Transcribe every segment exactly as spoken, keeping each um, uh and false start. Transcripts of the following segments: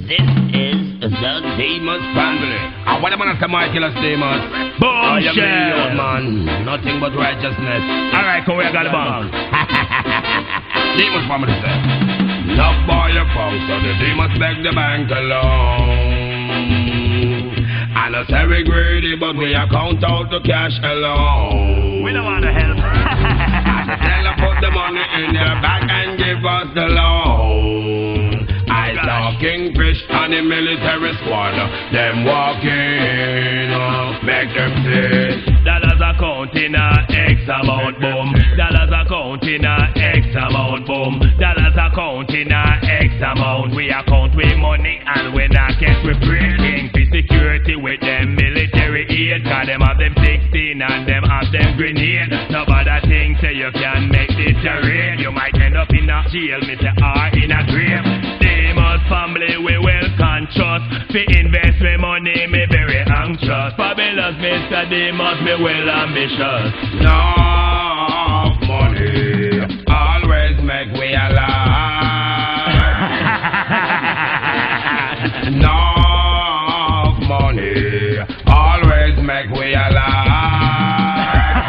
This is the Demus family. And what am I say, Michael Demus? Bombshell! Oh, man. Nothing but righteousness. Alright, come here, got the bomb. Demus family say. Love boy your phone, so the demons beg the bank alone. And I say we greedy, but we account out the cash alone. We don't want to help. And I tell her put the money in their bag and give us the loan. I saw Kingfish and the military squad. Them walking, uh, make them say dollars account in a X amount, boom. Dollars account in a X amount, boom. Dollars account in a X amount. We account with money and we not get we breaking for security with them military aid. Cause them have them sixteen and them have them grenade. Nobody think say you can make this a raid. You might end up in a jail, me say, or in a grave. Demus family we well conscious. Fi invest me money, me very anxious. Fabulous Mister Demus, me well ambitious. enough money always make we alive. Enough money always make we alive.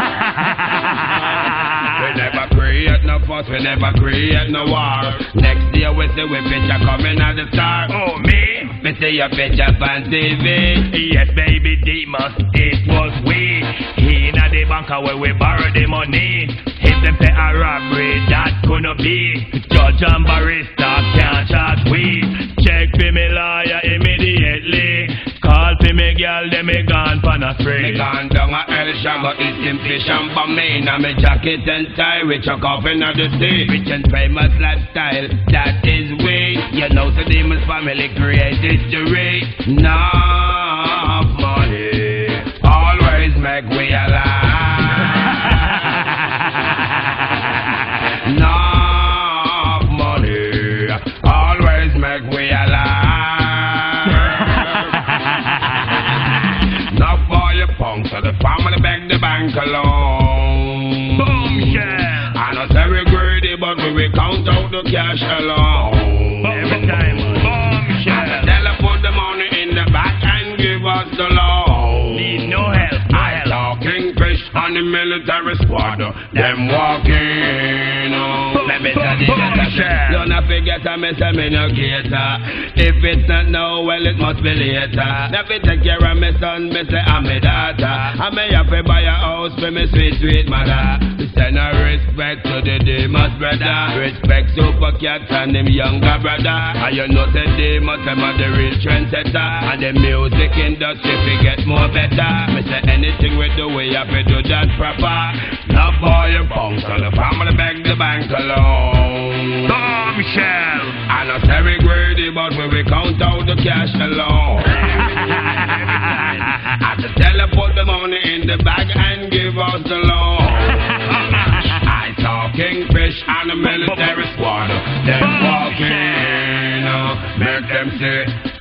We never create no fuss, we never create no war. Next day we see we picture coming at the star. Oh me? Me see your picture on T V. Yes baby Demus, it was we. In a the bank where we borrow the money. If them say a robbery, that couldn't be. Judge and barrister can't charge we. Check for me lawyer immediately. Call for me girl, then me gone for no spree. Me gone down a El Shago, eating fish and bamboo. Now me jacket and tie, we chuck off in the sea. Rich and famous lifestyle, that is we. You know the Demus family create history. Enough money always make we alive. Enough money always make we alive. Enough for your punk, so the family beg the bank alone. Bombshell! I know say we greedy, but we will count out the cash alone. Every time, bombshell! And tell her put the money in the bag and give us the loan. Need no help, no I help. saw Kingfish and the military squad. Them walking, oh. Let me tell you that. Don't not forget I miss a me no gator. If it's not now, well it must be later. Never take care of my son, me say I'm my daughter. I may have to buy a house for me sweet, sweet mother. We send a respect to the Demus brother. Respect Super Cats and them younger brother. And you know say Demus them are the real trendsetter. And the music industry we get more better. Me say anything we do, we have to do that proper. Love boy you bounce, so the family beg the bank alone. Bombshell! I know say we greedy, but we will count out the cash alone. I just tell her put the money in the bag and give us the loan. I saw Kingfish and the military squad. Them walking, uh, make them say